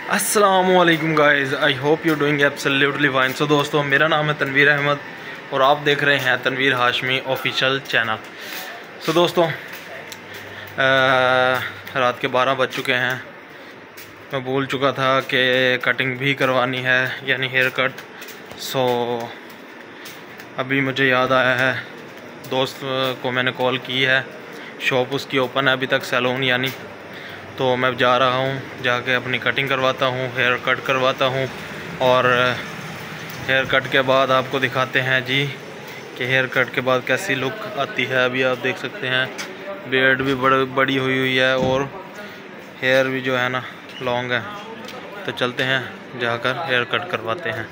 अस्सलामुअलैकुम guys, I hope you doing absolutely fine. So दोस्तों, मेरा नाम है तनवीर अहमद और आप देख रहे हैं Tanveer Hashmi official channel. So दोस्तों, रात के 12 बज चुके हैं। मैं भूल चुका था कि कटिंग भी करवानी है, यानी हेयर कट। सो अभी मुझे याद आया है, दोस्त को मैंने कॉल की है, शॉप उसकी ओपन है अभी तक, सैलून यानी। तो मैं जा रहा हूँ, जाके अपनी कटिंग करवाता हूँ, हेयर कट करवाता हूँ। और हेयर कट के बाद आपको दिखाते हैं जी कि हेयर कट के बाद कैसी लुक आती है। अभी आप देख सकते हैं बियर्ड भी बड़ी हुई है और हेयर भी जो है ना लॉन्ग है। तो चलते हैं, जाकर हेयर कट करवाते हैं।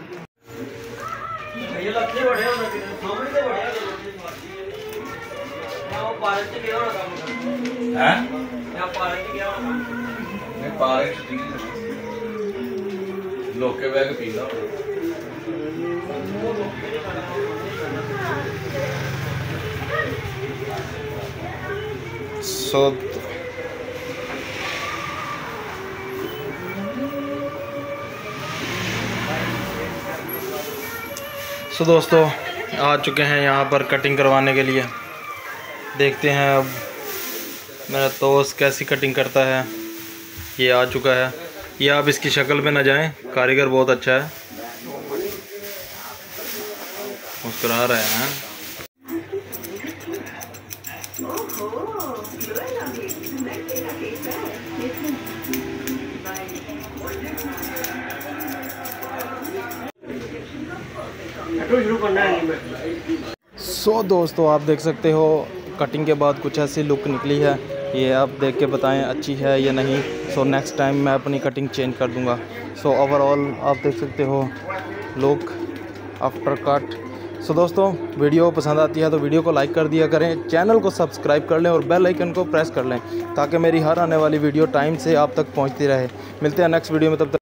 लोके बैग पीना सो दोस्तों, आ चुके हैं यहाँ पर कटिंग करवाने के लिए। देखते हैं अब मेरा दोस्त कैसी कटिंग करता है। ये आ चुका है। ये आप इसकी शक्ल पे ना जाएं, कारीगर बहुत अच्छा है। मुस्कुरा रहे हैं। सो दोस्तों, आप देख सकते हो कटिंग के बाद कुछ ऐसी लुक निकली है। ये आप देख के बताएं अच्छी है या नहीं। सो नेक्स्ट टाइम मैं अपनी कटिंग चेंज कर दूंगा। सो ओवरऑल आप देख सकते हो लुक आफ्टर कट। सो दोस्तों, वीडियो पसंद आती है तो वीडियो को लाइक कर दिया करें, चैनल को सब्सक्राइब कर लें और बेल आइकन को प्रेस कर लें ताकि मेरी हर आने वाली वीडियो टाइम से आप तक पहुंचती रहे। मिलते हैं नेक्स्ट वीडियो में, तब तक